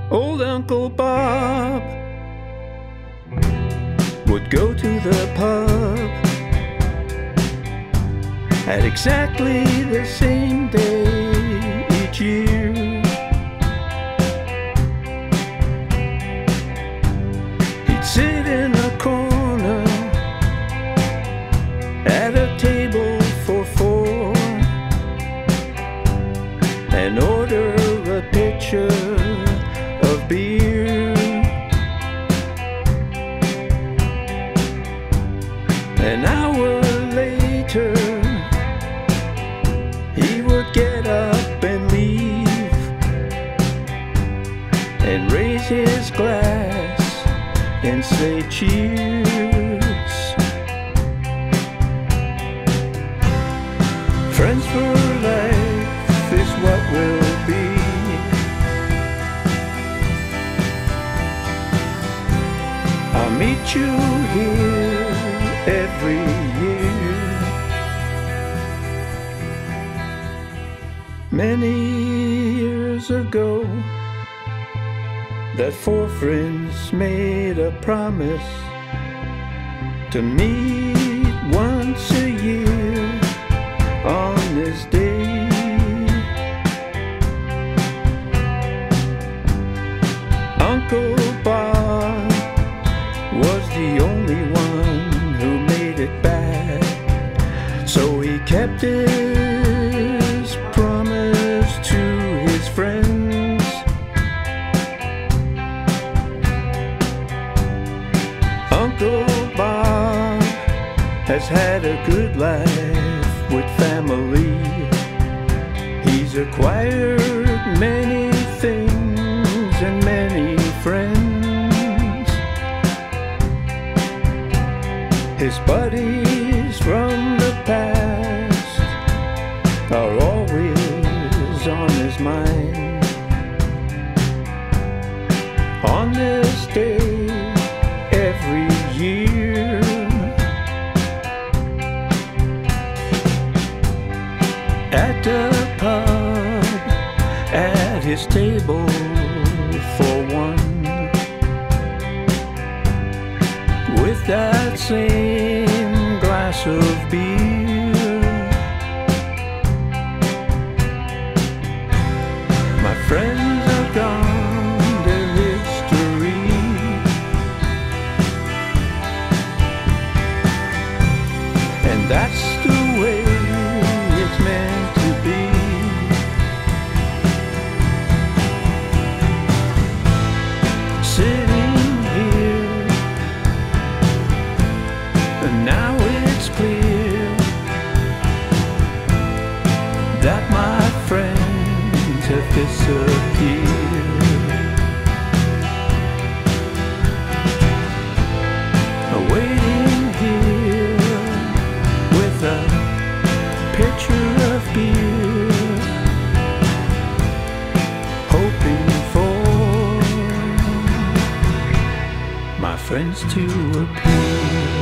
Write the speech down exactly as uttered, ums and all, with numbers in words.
Old Uncle Bob would go to the pub at exactly the same day each year. He'd sit in a corner at a table for four and order a pitcher of beer. An hour later, he would get up and leave and raise his glass and say cheers. Friends for life is what will be. I'll meet you here every year. Many years ago, that four friends made a promise to meet once a year on this day. Uncle Bob was the only one who made it back, so he kept his promise to his friends. Uncle Bob has had a good life with family. He's acquired many things and many friends. His buddies from the past are always on his mind. On this day every year, at the pub, at his table for one, with that same glass of beer, my friends are gone to history, and that's the way it's meant to be. Sitting here, and now it's clear that my friends have disappeared. Waiting here with a pitcher of beer, hoping for my friends to appear.